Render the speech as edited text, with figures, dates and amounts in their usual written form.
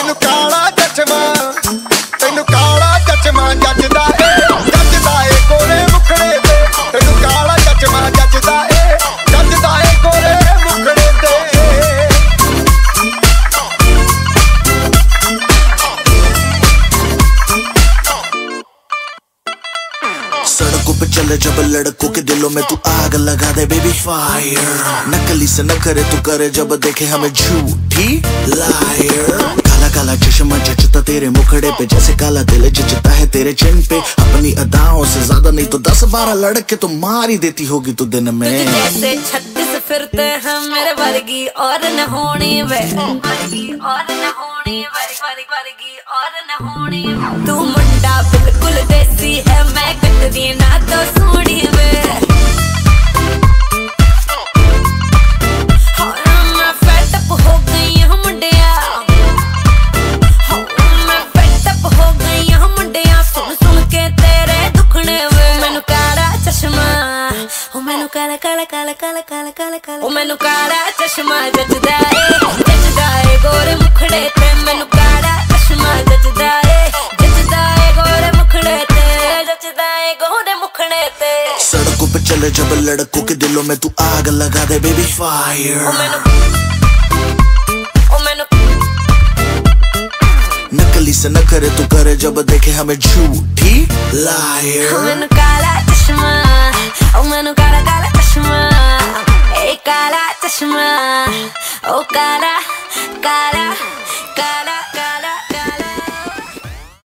ਤੈਨੂੰ ਕਾਲਾ ਚਸ਼ਮਾ ਜੱਜਦਾ ਏ ਗੋਰੇ ਮੁਖੜੇ ਤੇ ਤੈਨੂੰ ਕਾਲਾ ਚਸ਼ਮਾ ਜੱਜਦਾ ਏ ਗੋਰੇ ਮੁਖੜੇ ਤੇ सड़कों पे चले जब लड़कों के दिलों में तू आग लगा दे बेबी फायर। नकली से न करे तू करे जब देखे हमें झूठी लायर। काला काला चश्मा जचता तेरे मुखड़े पे जैसे काला दिल जचता है तेरे चिन पे। अपनी अदाओं से ज्यादा नहीं तो 10-12 लड़के तो मार ही देती होगी तू दिन में। जैसे 36 फिरते हैं मेरे वर्गी और न होनी वे, वर्गी और न होनी वर्गी और न होनी। तू मुंडा बिल्कुल देसी है मैं कटदी ना तो सोनी वे। मैं फेड अप हो गई हूं मुंडिया, मैं फेड अप हो गई हूं मुंडिया सुन सुन के तेरे दुखने वे। मैनू काला चश्मा मैनू काला काला काला काला काला काला काला मैनू काला चश्मा जचदा ए गोरे मुखड़े ते। मैनू काला चश्मा जचदा ए गोरे मुखड़े ते, जचदा ए गोरे मुखड़े ते। सड़कों पे चले जब लड़कों के दिलों में तू आग लगा दे बेबी फायर। नकली से न करे तू करे जब देखे हमें झूठी लायर। मैनू काला चश्मा मैनू काला काला चश्मा ए काला चश्मा ओ काला